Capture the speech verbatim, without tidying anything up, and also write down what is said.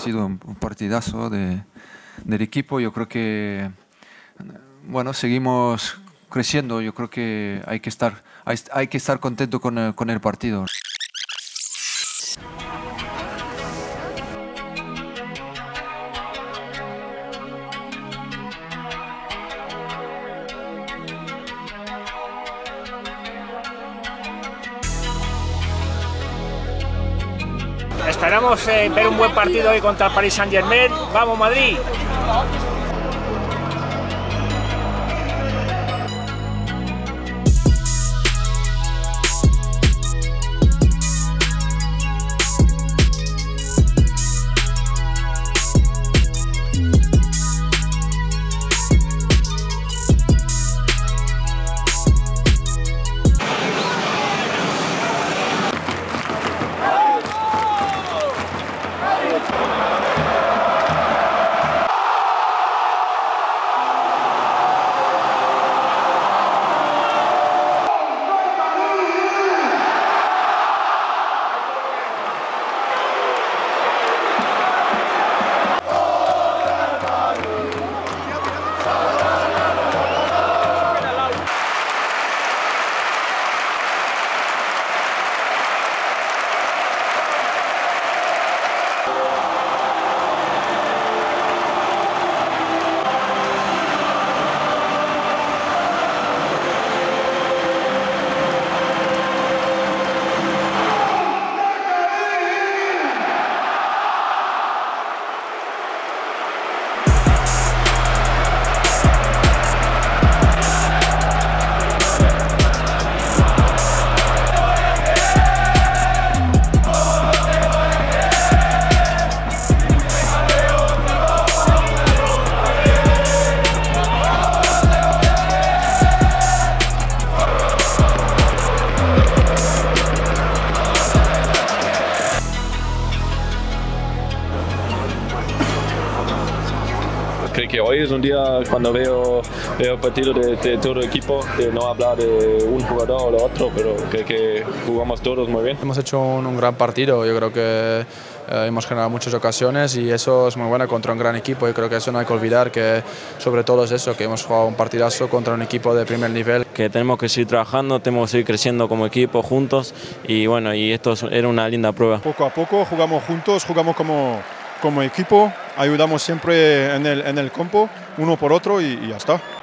sido un, un partidazo de, del equipo. Yo creo que, bueno, seguimos creciendo. Yo creo que hay que estar, hay, hay que estar contento con el, con el partido. Esperamos eh, ver un buen partido hoy contra el Paris Saint-Germain. ¡Vamos, Madrid! Creo que hoy es un día cuando veo, veo el partido de, de todo el equipo, de no hablar de un jugador o de otro, pero creo que jugamos todos muy bien. Hemos hecho un, un gran partido, yo creo que eh, hemos generado muchas ocasiones y eso es muy bueno contra un gran equipo. Yo creo que eso no hay que olvidar, que sobre todo es eso, que hemos jugado un partidazo contra un equipo de primer nivel. Que tenemos que seguir trabajando, tenemos que seguir creciendo como equipo juntos y bueno, y esto era una linda prueba. Poco a poco jugamos juntos, jugamos como, como equipo, ayudamos siempre en el, en el campo, uno por otro y, y ya está.